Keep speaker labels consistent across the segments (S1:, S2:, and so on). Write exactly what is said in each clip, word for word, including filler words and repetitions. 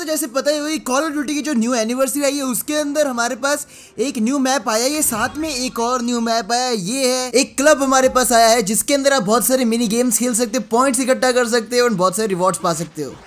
S1: जैसे पता ही हुई कॉल ऑफ ड्यूटी की जो न्यू एनिवर्सरी आई है उसके अंदर हमारे पास एक न्यू मैप आया है, साथ में एक और न्यू मैप आया है। ये है एक क्लब हमारे पास आया है जिसके अंदर आप बहुत सारे मिनी गेम्स खेल सकते हो, पॉइंट्स इकट्ठा कर सकते हो और बहुत सारे रिवॉर्ड्स पा सकते हो,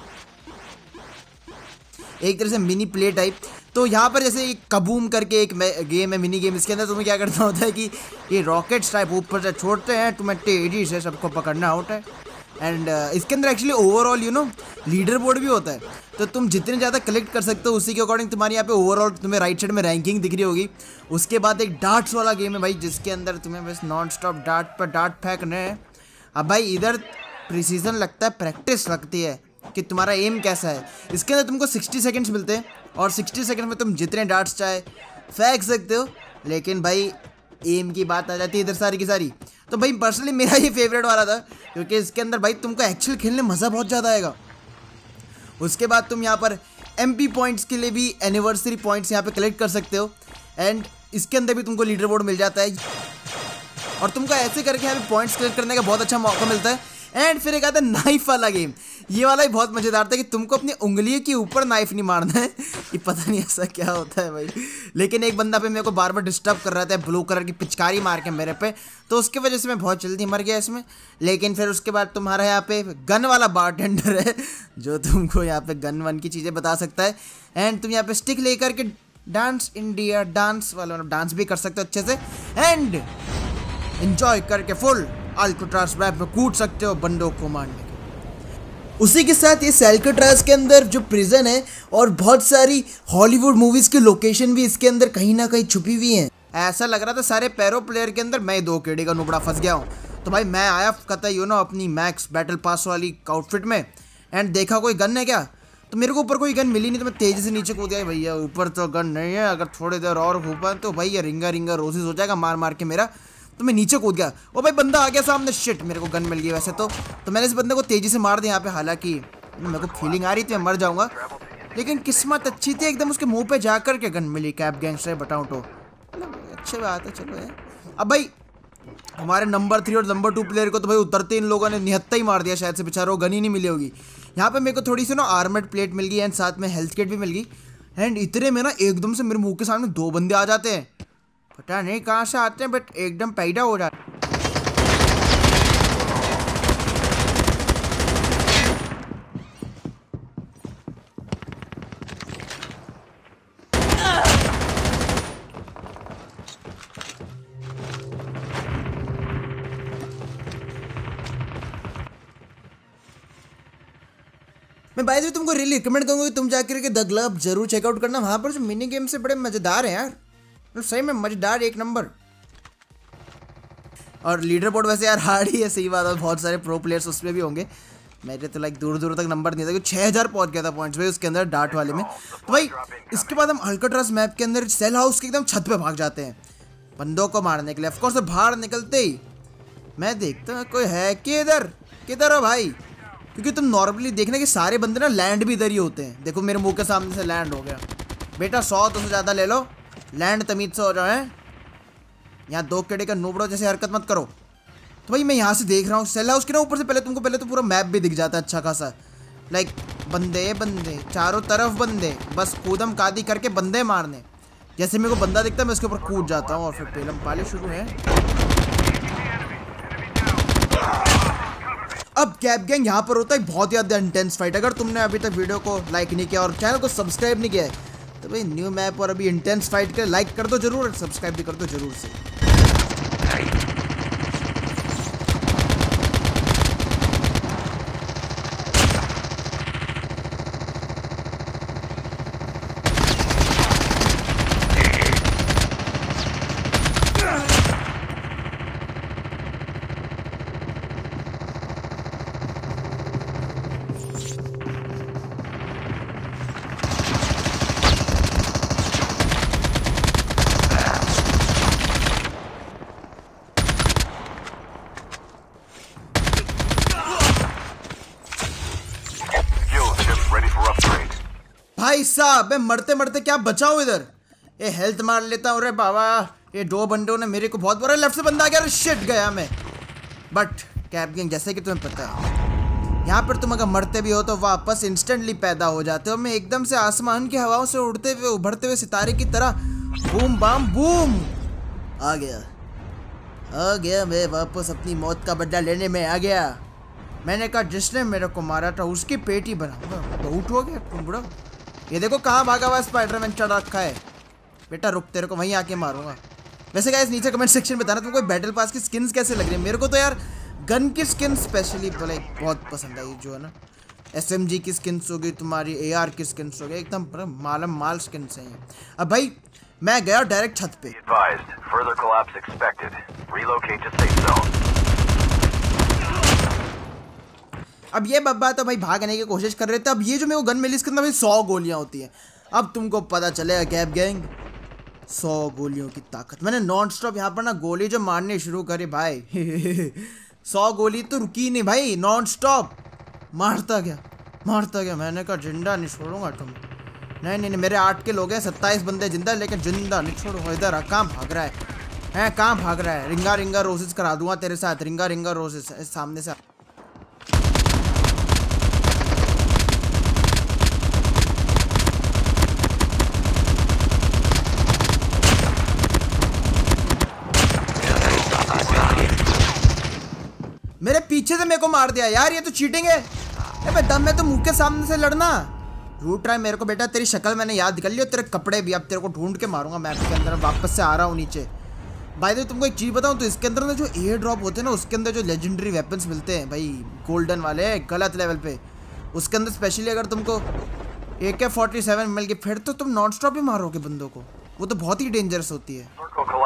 S1: एक तरह से मिनी प्ले टाइप। तो यहाँ पर जैसे एक कबूम करके एक गेम है, मिनी गेम। इसके अंदर तुम्हें क्या करना होता है कि ये रॉकेट्स टाइप ऊपर से छोड़ते हैं, तुम्हें तेजी से सबको पकड़ना होता है। एंड uh, इसके अंदर actually overall you know leaderboard भी होता है, तो तुम जितने ज़्यादा कलेक्ट कर सकते हो उसी के अकॉर्डिंग तुम्हारी यहाँ पे ओवरऑल तुम्हें राइट साइड में रैंकिंग दिख रही होगी। उसके बाद एक डार्ट्स वाला गेम है भाई, जिसके अंदर तुम्हें बस नॉन स्टॉप डार्ट पर डार्ट फेंकने हैं। अब भाई इधर प्रिसीजन लगता है, प्रैक्टिस लगती है कि तुम्हारा एम कैसा है। इसके अंदर तुमको सिक्सटी सेकेंड्स मिलते हैं और सिक्सटी सेकेंड में तुम जितने डार्ट्स चाहे फेंक सकते हो, लेकिन भाई एम की बात आ जाती है इधर सारी की सारी। तो भाई पर्सनली मेरा ये फेवरेट वाला था, क्योंकि इसके अंदर भाई तुमको एक्चुअल खेलने मज़ा बहुत ज़्यादा आएगा। उसके बाद तुम यहाँ पर एमपी पॉइंट्स के लिए भी एनिवर्सरी पॉइंट्स यहाँ पे कलेक्ट कर सकते हो, एंड इसके अंदर भी तुमको लीडर बोर्ड मिल जाता है और तुमको ऐसे करके यहाँ पे पॉइंट्स कलेक्ट करने का बहुत अच्छा मौका मिलता है। एंड फिर एक आता है नाइफ वाला गेम। ये वाला ही बहुत मज़ेदार था कि तुमको अपनी उंगलियों के ऊपर नाइफ नहीं मारना है। ये पता नहीं ऐसा क्या होता है भाई, लेकिन एक बंदा पे मेरे को बार बार डिस्टर्ब कर रहा था ब्लू कलर की पिचकारी मार के मेरे पे, तो उसकी वजह से मैं बहुत जल्दी मर गया इसमें। लेकिन फिर उसके बाद तुम्हारा यहाँ पे गन वाला बारटेंडर है जो तुमको यहाँ पे गन वन की चीज़ें बता सकता है। एंड तुम यहाँ पे स्टिक लेकर के डांस इंडिया डांस वाला डांस भी कर सकते हो अच्छे से, एंड एंजॉय करके फुल अल्काट्राज मैप में कूद सकते हो बंदों को मारने के। उसी के साथ ये अल्काट्राज के अंदर जो प्रिजन है और बहुत सारी हॉलीवुड मूवीज की लोकेशन भी इसके अंदर कहीं ना कहीं छुपी हुई हैं। ऐसा लग रहा था सारे पैरो प्लेयर के अंदर मैं दो केड़ी का नुबड़ा फंस गया हूँ। तो भाई मैं आया कहता यू नो अपनी मैक्स बैटल पास वाली आउटफिट में, एंड देखा कोई गन है क्या, तो मेरे को ऊपर कोई गन मिली नहीं, तो मैं तेजी से नीचे कूद गया। भैया ऊपर तो गन नहीं है, अगर थोड़ी देर और ऊपर तो भाई ये रिंगा रिंगा रोजेस हो जाएगा मार मार के मेरा। तो मैं नीचे कूद गया, ओ भाई बंदा आ गया सामने, शिट मेरे को गन मिल गई वैसे तो तो मैंने इस बंदे को तेजी से मार दिया यहाँ पे। हालांकि मेरे को फीलिंग आ रही थी मैं मर जाऊंगा, लेकिन किस्मत अच्छी थी, एकदम उसके मुंह पे जाकर के गन मिली। कैप गैंगस्टर बताऊँ तो अच्छी बात है। चलो है अब भाई हमारे नंबर थ्री और नंबर टू प्लेयर को तो भाई उतरते इन लोगों ने निहत्ता ही मार दिया, शायद से बेचारों गन ही नहीं मिली होगी। यहाँ पे मेरे को थोड़ी सी ना आर्मर्ड प्लेट मिल गई एंड साथ में हेल्थ किट भी मिल गई। एंड इतने में ना एकदम से मेरे मुंह के सामने दो बंदे आ जाते हैं, पता नहीं कहाँ से आते हैं बट एकदम पैदा हो जाते हैं। मैं बाय द वे तुमको रियली रिकमेंड करूंगा कि तुम जाकर के द क्लब जरूर चेकआउट करना। वहाँ पर जो मिनी गेम से बड़े मज़ेदार हैं यार, तो सही में मज़ेदार एक नंबर। और लीडर बोर्ड वैसे यार हार्ड ही है, सही बात है, बहुत सारे प्रो प्लेयर्स उसमें भी होंगे। मेरे तो लाइक दूर दूर तक नंबर नहीं था, क्योंकि छः हज़ार पहुँच गया था पॉइंट्स भाई उसके अंदर डार्ट वाले में। तो भाई इसके बाद हम अल्काट्राज मैप के अंदर सेल हाउस के एकदम छत पे भाग जाते हैं बंदों को मारने के लिए। ऑफकोर्स बाहर निकलते ही मैं देखता हूँ कोई है कि इधर किधर हो भाई, क्योंकि तुम नॉर्मली देखना कि सारे बंदे ना लैंड भी इधर ही होते हैं। देखो मेरे मुंह के सामने से लैंड हो गया बेटा, सौ तो से ज़्यादा ले लो, लैंड तमीज से हो जाए। यहाँ दो केड़े का नोबड़ो जैसे हरकत मत करो। तो भाई मैं यहाँ से देख रहा हूँ सेल हाउस के ना ऊपर से पहले तुमको पहले तो पूरा मैप भी दिख जाता है अच्छा खासा, लाइक बंदे बंदे चारों तरफ बंदे, बस कूदम कादी करके बंदे मारने। जैसे मेरे को बंदा दिखता है मैं उसके ऊपर कूद जाता हूँ और फिर पेलम पाले शुरू है। अब कैप गैंग यहाँ पर होता है बहुत ही ज़्यादा इंटेंस फाइट। अगर तुमने अभी तक वीडियो को लाइक नहीं किया और चैनल को सब्सक्राइब नहीं किया है तो भाई न्यू मैप और अभी इंटेंस फाइट के लाइक कर दो जरूर और सब्सक्राइब भी कर दो जरूर से। भाई साहब मैं मरते मरते क्या बचाऊं इधर, ये हेल्थ मार लेता हूँ। अरे बाबा ये दो बंदों ने मेरे को बहुत बुरा, लेफ्ट से बंदा आ गया, शिट गया मैं। बट कैप गैंग जैसे कि तुम्हें पता है यहाँ पर तुम अगर मरते भी हो तो वापस इंस्टेंटली पैदा हो जाते हो। मैं एकदम से आसमान की हवाओं से उड़ते हुए उभरते हुए सितारे की तरह बूम बाम बूम आ गया आ गया मैं वापस अपनी मौत का बदला लेने में आ गया। मैंने कहा जिसने मेरे को मारा था उसकी पेट ही बनाऊंगा। तो उठोगे तुम बुढ़ो। ये देखो कहाँ भागा हुआ स्पाइडरमैन चढ़ रखा है। बेटा रुक, तेरे को वहीं आके मारूंगा। वैसे गाइस नीचे कमेंट सेक्शन में बताना तुमको बैटल पास की स्किन्स कैसे लग रही है। मेरे को तो यार गन की स्किन स्पेशली लाइक बहुत पसंद आई, जो है ना एसएमजी की स्किन्स हो गई, तुम्हारी एआर की स्किन्स हो गई, एकदम मालम माल स्किन्स हैं। अब भाई मैं गया डायरेक्ट छत पे। अब ये बब्बा तो भाई भागने की कोशिश कर रहे थे। अब ये जो मेरे को गन मिली इसके अंदर भाई सौ गोलियां होती हैं। अब तुमको पता चलेगा कैब गैंग सौ गोलियों की ताकत। मैंने नॉन स्टॉप यहाँ पर ना गोली जो मारनी शुरू करी भाई सौ गोली तो रुकी नहीं भाई, नॉन स्टॉप मारता गया मारता गया। मैंने कहा जिंदा नहीं छोड़ूंगा तुम। नहीं नहीं नहीं मेरे आठ के लोग हैं, सत्ताईस बंदे जिंदा, लेकिन जिंदा नहीं छोड़ूंगा। इधर कहाँ भाग रहा है हैं कहाँ भाग रहा है। रिंगा रिंगा रोजेस करा दूंगा तेरे साथ, रिंगा रिंगा रोजेस सामने से। मेरे पीछे से मेरे को मार दिया यार, ये तो चीटिंग है। अबे दम में तो मुंह के सामने से लड़ना। रूट रहा है मेरे को बेटा, तेरी शक्ल मैंने याद कर ली और तेरे कपड़े भी। अब तेरे को ढूंढ के मारूंगा मैप के अंदर। वापस से आ रहा हूँ नीचे। भाई तो तुमको एक चीज़ बताऊँ तो इसके अंदर ना जो एयर ड्रॉप होते हैं ना, उसके अंदर जो लेजेंडरी वेपन्स मिलते हैं भाई गोल्डन वाले गलत लेवल पे, उसके अंदर स्पेशली अगर तुमको ए के फोर्टी सेवन मिल गई फिर तो तुम नॉन स्टॉप ही मारोगे बंदों को। वो तो बहुत ही डेंजरस होती है।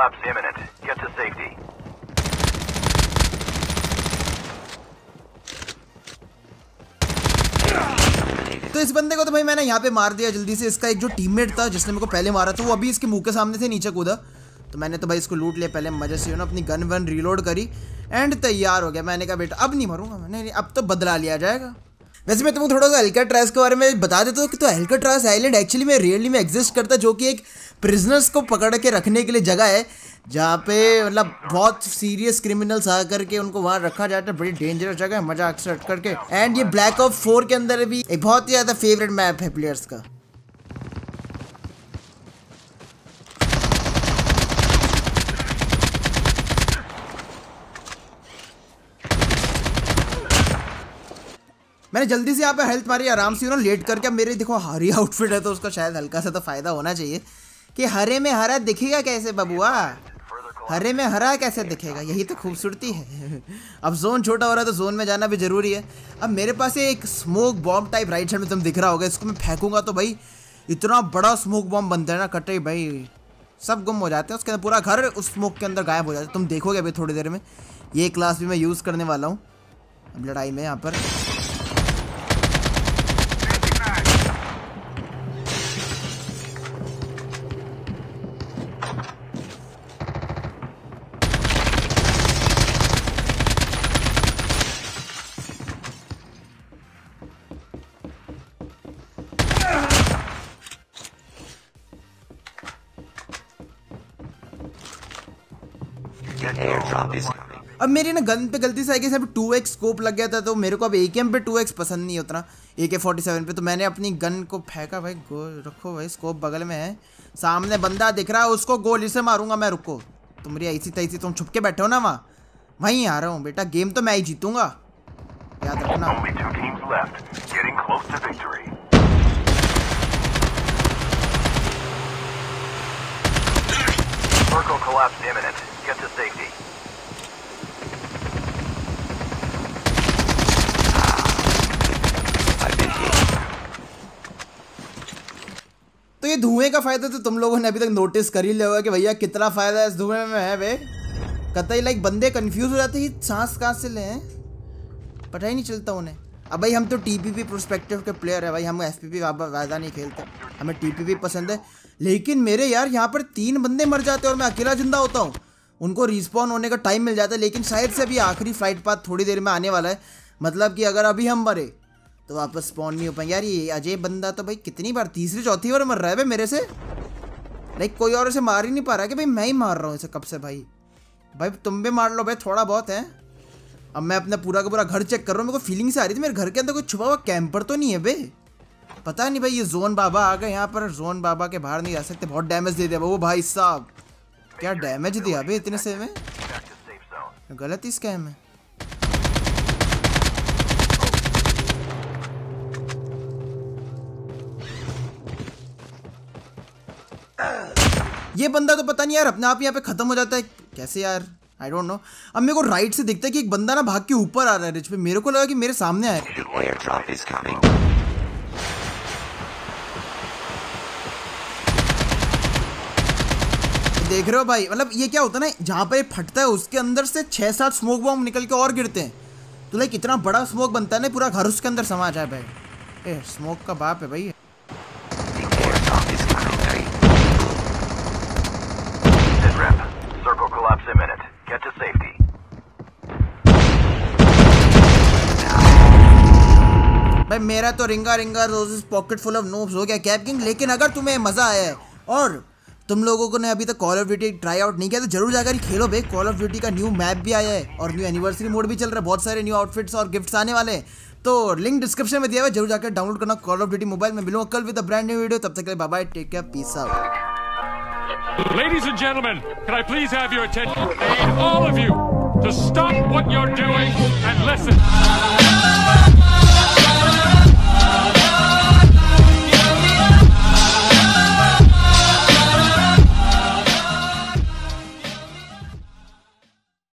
S1: तो इस बंदे को तो भाई मैंने यहाँ पे मार दिया जल्दी से। इसका एक जो टीममेट था जिसने मेरे को पहले मारा था वो अभी इसके मुंह के सामने से नीचे कूदा, तो मैंने तो भाई इसको लूट लिया पहले मजे से, ना अपनी गन वन रीलोड करी एंड तैयार हो गया। मैंने कहा बेटा अब नहीं मरूंगा मैं, नहीं अब तो बदला लिया जाएगा। वैसे मैं तुमको थोड़ा सा अल्काट्राज के बारे में बता देता हूँ कि तो अल्काट्राज आइलैंड एक्चुअली में रियली में एग्जिस्ट करता है, जो कि एक प्रिजनर्स को पकड़ के रखने के लिए जगह है जहाँ पे मतलब बहुत सीरियस क्रिमिनल्स आ करके उनको वहाँ रखा जाता है। बड़ी डेंजरस जगह है, मजा अक्सर करके। एंड ये ब्लैक ऑप्स फोर के अंदर भी एक बहुत ही ज़्यादा फेवरेट मैप है प्लेयर्स का। मैंने जल्दी से यहाँ पे हेल्थ मारी आराम से, यू नो लेट करके। अब मेरे देखो हरी आउटफिट है तो उसका शायद हल्का सा तो फायदा होना चाहिए कि हरे में हरा दिखेगा कैसे बबुआ, हरे में हरा कैसे दिखेगा, यही तो खूबसूरती है। अब जोन छोटा हो रहा है तो जोन में जाना भी जरूरी है। अब मेरे पास एक smoke bomb type right side में तुम दिख रहा होगा, इसको मैं फेंकूंगा तो भाई इतना बड़ा स्मोक बॉम्ब बनता है ना कटे भाई सब गुम हो जाते हैं उसके अंदर, पूरा घर उस स्मोक के अंदर गायब हो जाता है। तुम देखोगे अभी थोड़ी देर में। ये क्लास भी मैं यूज़ करने वाला हूँ अब लड़ाई में यहाँ पर। अब मेरी ना गन पे गलती से आई अब टू एक्स स्कोप लग गया था, तो मेरे को अब ए के एम पे टू एक्स पसंद नहीं उतना, ए के फोर्टी सेवन पे। तो मैंने अपनी गन को फेंका भाई। गो रखो भाई, स्कोप बगल में है, सामने बंदा दिख रहा है उसको गोली से मारूंगा मैं। रुको तुम्हारी ऐसी तैसी, तुम छुप के बैठे हो ना वहाँ, वहीं आ रहा हूँ बेटा। गेम तो मैं ही जीतूंगा याद रखना। Circle collapse imminent. Get to safety. तो ये धुएं का फायदा तो तुम लोगों ने अभी तक नोटिस कर ही लिया होगा कि भैया कितना फायदा इस धुएं में है बे। कतई लाइक बंदे कंफ्यूज हो जाते हैं सांस कहाँ से ले, पता ही नहीं चलता उन्हें। अब भाई हम तो टीपीपी प्रोस्पेक्टिव के प्लेयर है भाई, हम एफपीपी वादा नहीं खेलते, हमें टीपीपी पसंद है। लेकिन मेरे यार यहाँ पर तीन बंदे मर जाते हैं और मैं अकेला जिंदा होता हूँ। उनको रिस्पॉन होने का टाइम मिल जाता है, लेकिन शायद से अभी आखिरी फ्लाइट पाथ थोड़ी देर में आने वाला है। मतलब कि अगर अभी हम मरे तो वापस स्पॉन नहीं हो पाएंगे। यार ये अजय बंदा तो भाई कितनी बार, तीसरी चौथी बार मर रहा है भाई मेरे से। लाइक कोई और इसे मार ही नहीं पा रहा कि भाई मैं ही मार रहा हूँ इसे कब से। भाई भाई तुम भी मार लो भाई, थोड़ा बहुत है। अब मैं अपना पूरा का पूरा घर चेक कर रहा हूँ। मेरे को फीलिंग से आ रही थी मेरे घर के अंदर कोई छुपा हुआ कैंपर तो नहीं है बे। पता नहीं भाई, ये जोन बाबा आ गए यहाँ पर। जोन बाबा के बाहर नहीं जा सकते, बहुत डैमेज दे दिया वो भाई साहब। क्या डैमेज दिया बे इतने से में, गलत ही स्कैम है। ये बंदा तो पता नहीं यार अपने आप यहाँ पे खत्म हो जाता है कैसे यार, आई डोंट नो। अब मेरे को राइट से दिखता है कि एक बंदा ना भाग के ऊपर आ रहा है रिच पे। मेरे को लगा कि मेरे सामने आया। देख रहे हो भाई, मतलब ये क्या होता है ना, जहाँ पे फटता है उसके अंदर से छह सात स्मोक बॉम्ब निकल के और गिरते हैं। तो लाइक इतना बड़ा स्मोक बनता है ना, पूरा घर उसके अंदर समा जाए भाई। ए स्मोक का बाप है भाई।
S2: Circle collapse imminent. Get to safety.
S1: भाई मेरा तो ringa ringa roses pocket full of noobs हो गया कैप किंग। लेकिन अगर तुम्हें मजा आया है और तुम लोगों को ने अभी तक call of duty try out नहीं किया तो जरूर जाकर ही खेलो भाई। कॉल ऑफ ड्यूटी का न्यू मैप भी आया है और न्यू एनिवर्सरी मोड भी चल रहा है। बहुत सारे न्यू आउटफिट्स और गिफ्ट्स आने वाले हैं, तो लिंक डिस्क्रिप्शन में दिया हुआ है, जरूर जाकर डाउनलोड करना कॉल ऑफ ड्यूटी मोबाइल में। मिलूंगा कल with a brand new video, तब तक के लिए bye bye, take care, peace out.
S3: Ladies and gentlemen, can I please have your attention? I need all of you to stop what you're doing and listen.